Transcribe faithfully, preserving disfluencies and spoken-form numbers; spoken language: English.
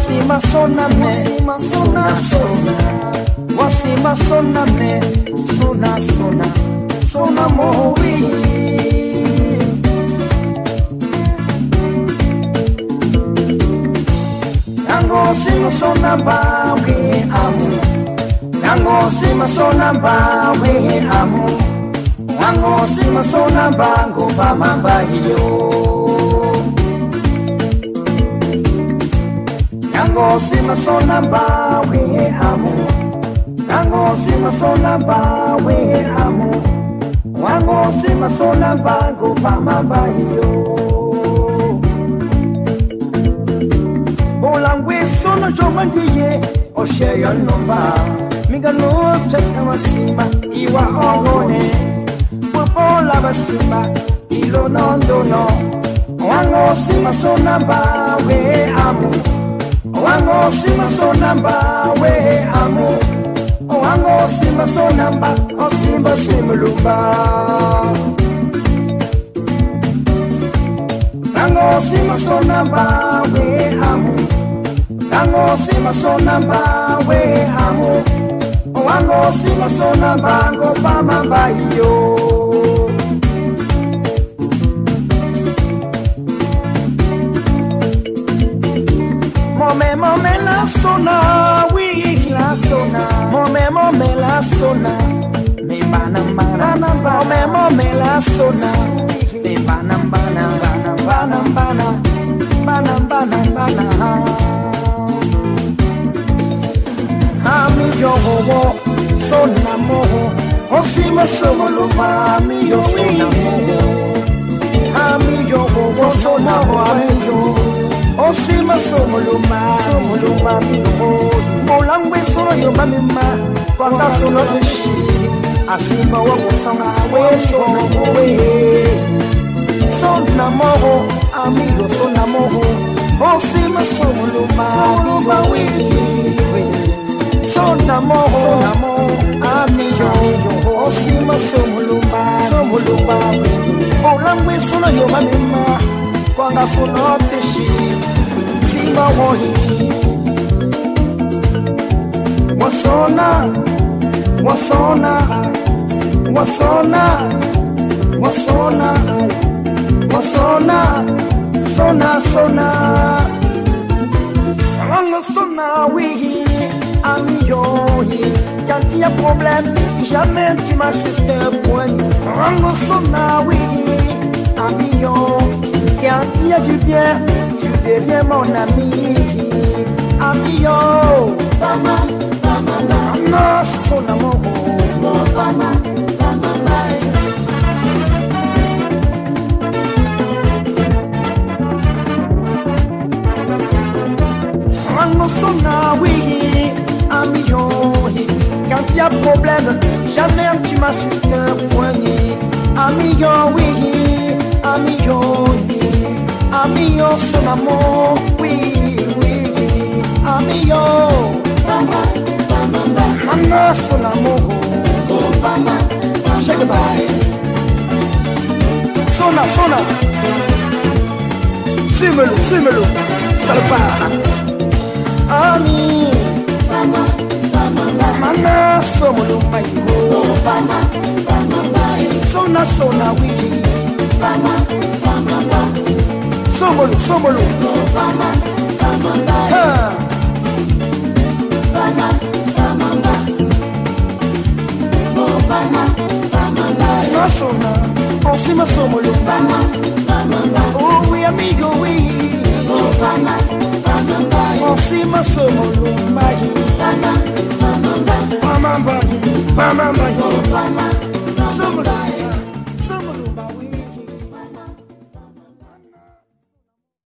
Wasima sona me, sona sona. Wasima sona me, sona sona. Sona mowi. Nango sima sona ba we amu. Nango sima sona ba we amu. Nango sima sona ba go ba mamba yo. Nango sima sona ba we amu. Nango sima sona ba we amu. Nango sima sona ba go ba mamba yo. Bolangwe sono jomandiye o sheya nomba. Miga no chata wasima iwa ogone. Popola basima ilo nondo no. Wango sima sona ba we amu. Wango sima sona ba we amu. Wango sima sona ba o simba simulumba. Wango sima sona ba we amu. Wango sima sona ba we amu. Wango sima sona ba go pa mamba yo. Mome mome la sona, oui la sona. Mome mome la sona, me bana bana. Mome mome la sona, me bana bana bana bana bana bana bana bana. Ami yo wo sona mo, osima somolo ami yo sona mo. Ami yo wo sona mo ami yo. Osima somoluma, somoluma mino. Molangwe solo yo mamima, kwanga solo tishi. Asimba wa kusanga we solo we. Sona moho, amigo sona moho. Osima somoluma, somoluma we. Sona moho, sona moho, amigo. Osima somoluma, somoluma we. Molangwe solo yo mamima, kwanga solo tishi. Wasona, wasona, wasona, wasona, wasona, sona, sona. Ranga sona, oui, ami yo, quand il y a problème, jamais tu m'assistes point. Ranga sona, oui, ami yo, quand il y a du bien. Tu deviens mon ami, ami yo. Bama, bama, bama, son amour. Oh, bama, bama, bye. Rends-moi son oui, ami yo. Quand il y a problème, jamais tu m'assistes un poignet. Ami yo, oui, ami yo. Amiyo son amour, oui, oui, amiyo. Bama, bama, bama, son amour. Oh, bama, bama, shake it by. Sona, sona. Simelo, simelo, salpa. Ami, bama, bama, bama, somolo mayo. Oh, bama, bama, bama. Sona, sona, oui. Bama, bama, bama. Somolo, somolo. Bama, bama, bama. Bama, bama, bama. Oh, bama, bama, bama. Nasona, osima somolo. Bama, bama, bama. Oh, oui, amigo, oui. Oh, bama, bama, bama. Osima somolo, bama, bama, bama. Bama, bama, bama. Oh, bama.